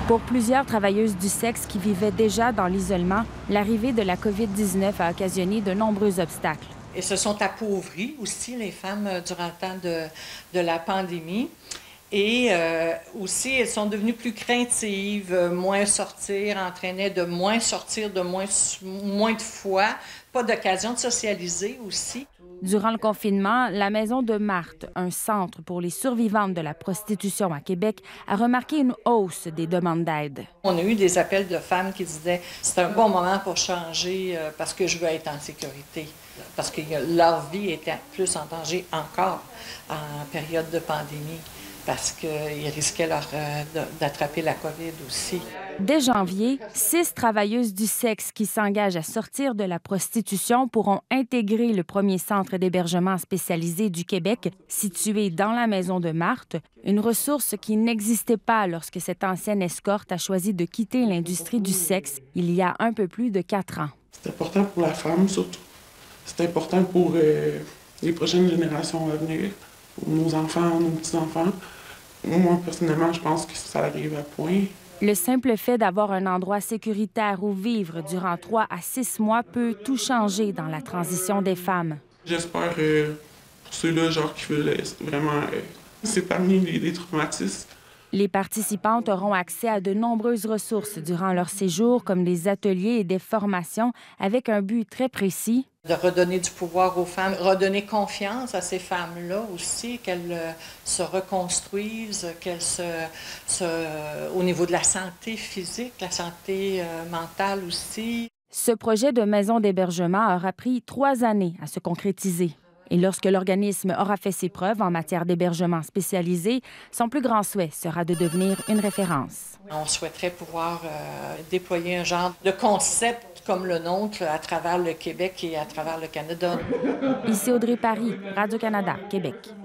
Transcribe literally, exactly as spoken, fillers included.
Pour plusieurs travailleuses du sexe qui vivaient déjà dans l'isolement, l'arrivée de la COVID dix-neuf a occasionné de nombreux obstacles. Et se sont appauvries aussi, les femmes, durant le temps de, de la pandémie. Et euh, aussi, elles sont devenues plus craintives, moins sortir, entraînaient de moins sortir, de moins, moins de fois, pas d'occasion de socialiser aussi. Durant le confinement, la Maison de Marthe, un centre pour les survivantes de la prostitution à Québec, a remarqué une hausse des demandes d'aide. On a eu des appels de femmes qui disaient « c'est un bon moment pour changer parce que je veux être en sécurité ». Parce que leur vie était plus en danger encore en période de pandémie, parce qu'ils risquaient leur, euh, d'attraper la COVID aussi. Dès janvier, six travailleuses du sexe qui s'engagent à sortir de la prostitution pourront intégrer le premier centre d'hébergement spécialisé du Québec, situé dans la Maison de Marthe, une ressource qui n'existait pas lorsque cette ancienne escorte a choisi de quitter l'industrie du sexe il y a un peu plus de quatre ans. C'est important pour la femme, surtout. C'est important pour euh, les prochaines générations à venir, pour nos enfants, nos petits-enfants. Moi, personnellement, je pense que ça arrive à point. Le simple fait d'avoir un endroit sécuritaire où vivre durant trois à six mois peut tout changer dans la transition des femmes. J'espère euh, pour ceux-là, genre, qui veulent vraiment euh, s'épargner des, des traumatismes. Les participantes auront accès à de nombreuses ressources durant leur séjour, comme des ateliers et des formations, avec un but très précis. De redonner du pouvoir aux femmes, redonner confiance à ces femmes-là aussi, qu'elles euh, se reconstruisent, qu'elles se, se... au niveau de la santé physique, la santé euh, mentale aussi. Ce projet de maison d'hébergement aura pris trois années à se concrétiser. Et lorsque l'organisme aura fait ses preuves en matière d'hébergement spécialisé, son plus grand souhait sera de devenir une référence. On souhaiterait pouvoir euh, déployer un genre de concept comme le nôtre à travers le Québec et à travers le Canada. Ici Audrey Paris, Radio-Canada, Québec.